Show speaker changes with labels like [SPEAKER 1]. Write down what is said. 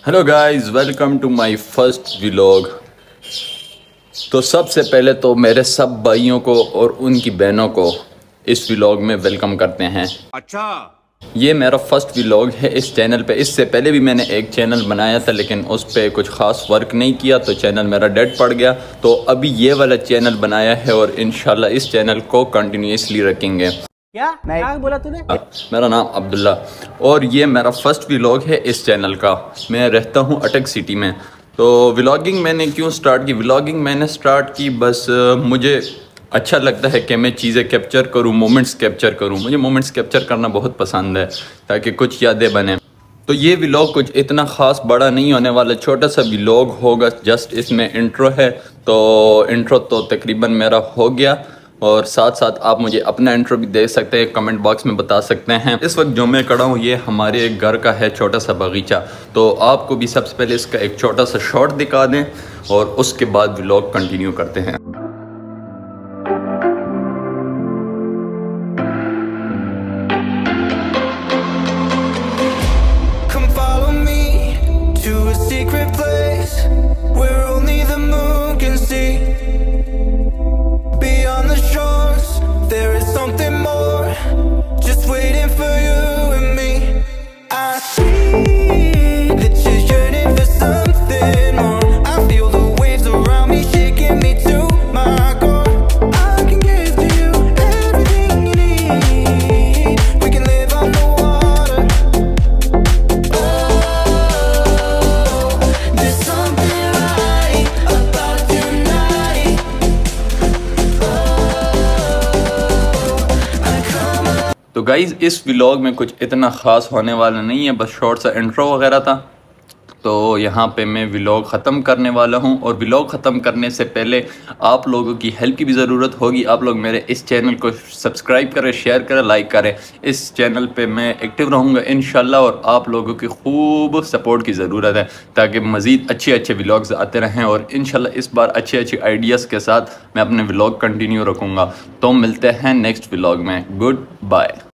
[SPEAKER 1] Hello guys, welcome to my first vlog. तो सबसे पहले तो मेरे सब भाइयों को और उनकी बहनों को इस व्लॉग में वेलकम करते हैं।
[SPEAKER 2] अच्छा,
[SPEAKER 1] ये मेरा फर्स्ट व्लॉग है इस चैनल पे। इससे पहले भी मैंने एक चैनल बनाया था, लेकिन उस पर कुछ ख़ास वर्क नहीं किया तो चैनल मेरा डेड पड़ गया। तो अभी ये वाला चैनल बनाया है और इंशाल्लाह इस चैनल को कंटिन्यूसली रखेंगे।
[SPEAKER 3] क्या बोला तूने?
[SPEAKER 1] मेरा नाम अब्दुल्ला और ये मेरा फर्स्ट व्लॉग है इस चैनल का। मैं रहता हूँ अटक सिटी में। तो व्लॉगिंग मैंने क्यों स्टार्ट की? व्लॉगिंग मैंने स्टार्ट की बस मुझे अच्छा लगता है कि मैं चीज़ें कैप्चर करूँ, मोमेंट्स कैप्चर करूँ। मुझे मोमेंट्स कैप्चर करना बहुत पसंद है ताकि कुछ यादें बने। तो ये व्लॉग कुछ इतना ख़ास बड़ा नहीं होने वाला, छोटा सा व्लॉग होगा। जस्ट इसमें इंट्रो है, तो इंट्रो तो तकरीबन मेरा हो गया और साथ साथ आप मुझे अपना इंट्रो भी दे सकते हैं, कमेंट बॉक्स में बता सकते हैं। इस वक्त जो मैं खड़ा हूँ ये हमारे घर का है छोटा सा बगीचा। तो आपको भी सबसे पहले इसका एक छोटा सा शॉट दिखा दें और उसके बाद व्लॉग कंटिन्यू करते हैं। तो गाइज़ इस व्लॉग में कुछ इतना ख़ास होने वाला नहीं है, बस शॉर्ट सा इंट्रो वगैरह था। तो यहाँ पे मैं व्लॉग ख़त्म करने वाला हूँ और व्लॉग ख़त्म करने से पहले आप लोगों की हेल्प की भी ज़रूरत होगी। आप लोग मेरे इस चैनल को सब्सक्राइब करें, शेयर करें, लाइक करें। इस चैनल पे मैं एक्टिव रहूँगा इंशाल्लाह और आप लोगों की खूब सपोर्ट की ज़रूरत है ताकि मज़ीद अच्छे अच्छे व्लॉग्स आते रहें। और इंशाल्लाह इस बार अच्छे अच्छे आइडियाज़ के साथ मैं अपने व्लॉग कंटिन्यू रखूँगा। तो मिलते हैं नेक्स्ट व्लॉग में। Good bye.